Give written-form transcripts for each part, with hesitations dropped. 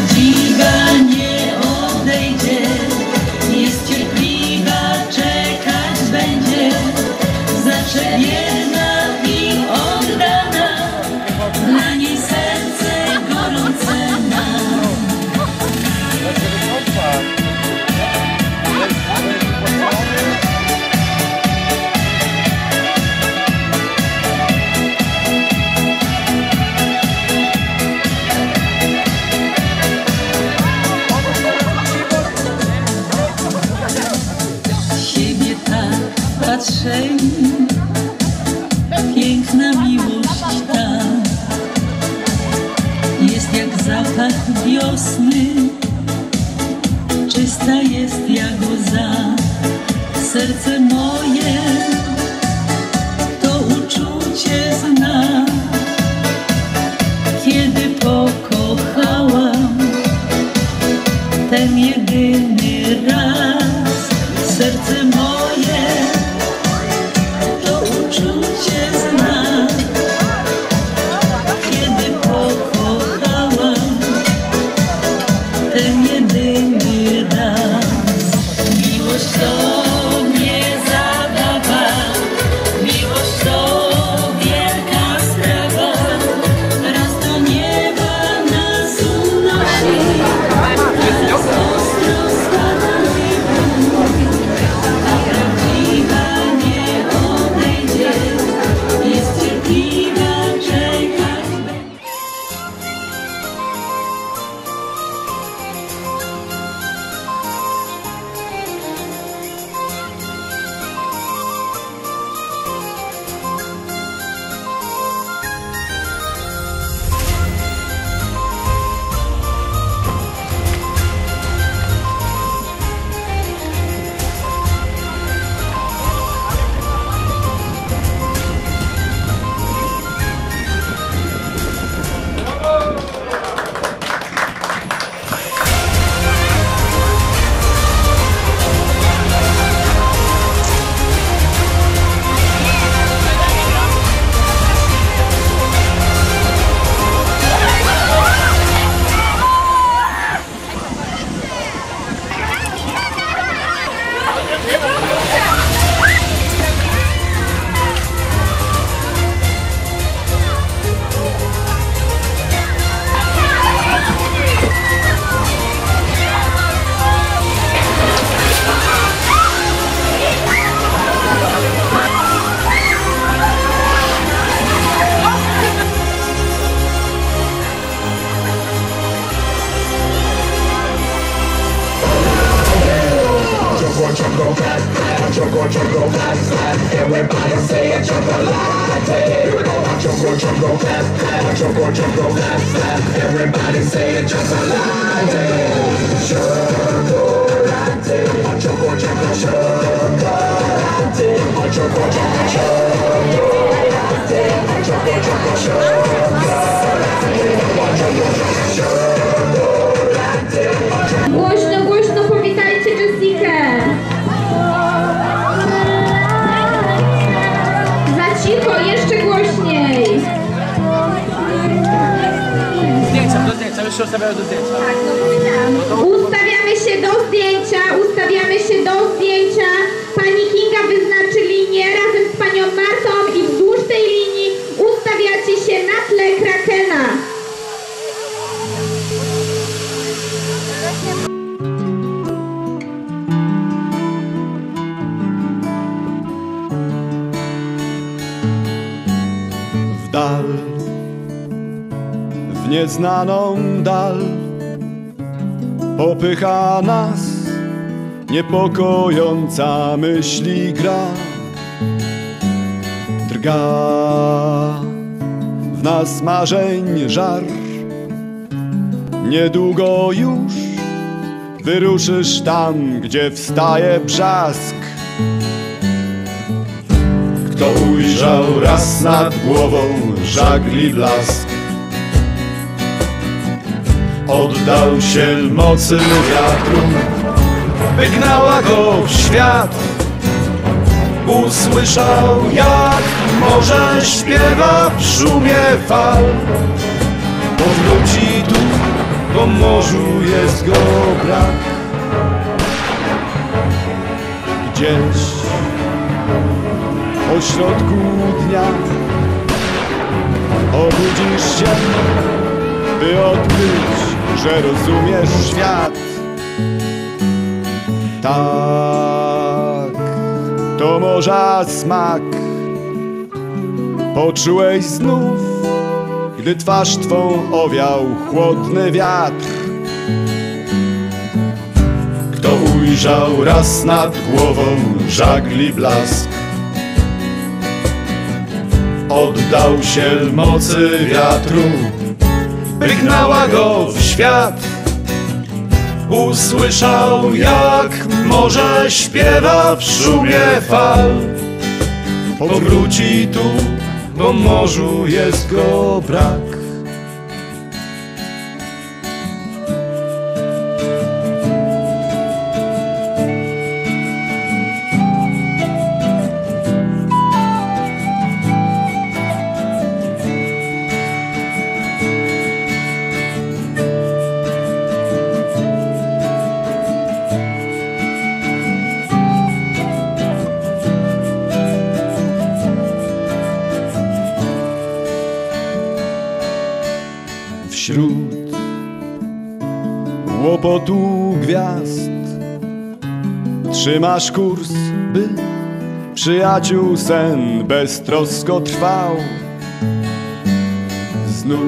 prawdziwa nie odejdzie, jest cierpliwa, czekać będzie, zawsze wierna i oddana, dla niej serce gorące ma. Siebie tak patrzeni, piękna miłość ta jest jak zapach wiosny, czysta jest jak łza. Serce moje to uczucie zna, kiedy pokochałam ten jedyny raz. Serce moje to uczucie zna, kiedy pokochałam ten jedyny raz. Miłość to nie zabawa, miłość to wielka sprawa, raz do nieba nas unosi, raz ostro spada i mówi. A prawdziwa nie odejdzie, jest cierpliwa, czekać będzie. Everybody say it, chocolate. Everybody say it, chocolate. Chocolate. Głośno, głośno powitajcie Jessikę. Za cicho, jeszcze głośniej. Do zdjęcia, już się ustawiają do zdjęcia. Tak, no powiedziałam. Ustawiamy się do zdjęcia, Pani Kinga wyznaczy linię razem z Panią Martą i wzdłuż tej linii ustawiacie się na tle krakena. W dal, w nieznaną dal popycha nas niepokojąca myśli gra. Drga w nas marzeń żar, niedługo już wyruszysz tam, gdzie wstaje brzask. Kto ujrzał raz nad głową żagli blask, oddał się mocy wiatru, wygnała go w świat. Usłyszał, jak morze śpiewa w szumie fal. Powróci tu, bo morzu jest go brak. Gdzieś o środku dnia obudzisz się, by odkryć, że rozumiesz świat. Tak, to morza smak poczułeś znów, gdy twarz twą owiał chłodny wiatr. Kto ujrzał raz nad głową żagli blask, oddał się mocy wiatru, by gnała go w świat. Usłyszał, jak morze śpiewa w szumie fal. Powróci tu, bo morzu jest go brak. Wśród łopotu gwiazd trzymasz kurs, by przyjaciół sen beztrosko trwał. Znów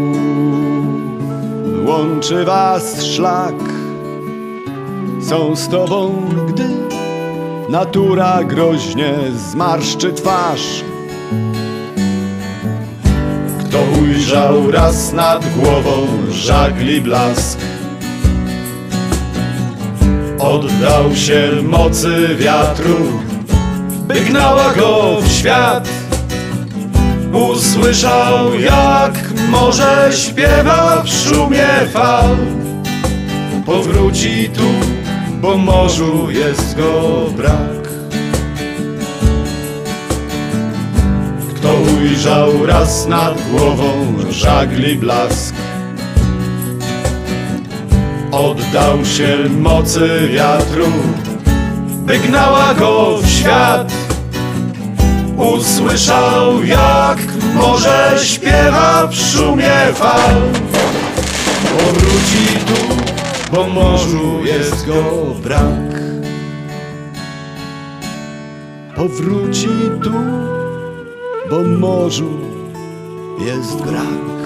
łączy was szlak, są z tobą, gdy natura groźnie zmarszczy twarz. Kto ujrzał raz nad głową żagli blask, oddał się mocy wiatru, by gnała go w świat. Usłyszał, jak morze śpiewa w szumie fal. Powróci tu, bo morzu jest go brak. Kto ujrzał raz nad głową żagli blask, oddał się mocy wiatru, by gnała go w świat. Usłyszał, jak morze śpiewa w szumie fal. Powróci tu, bo morzu jest go brak. Powróci tu, bo morzu jest brak.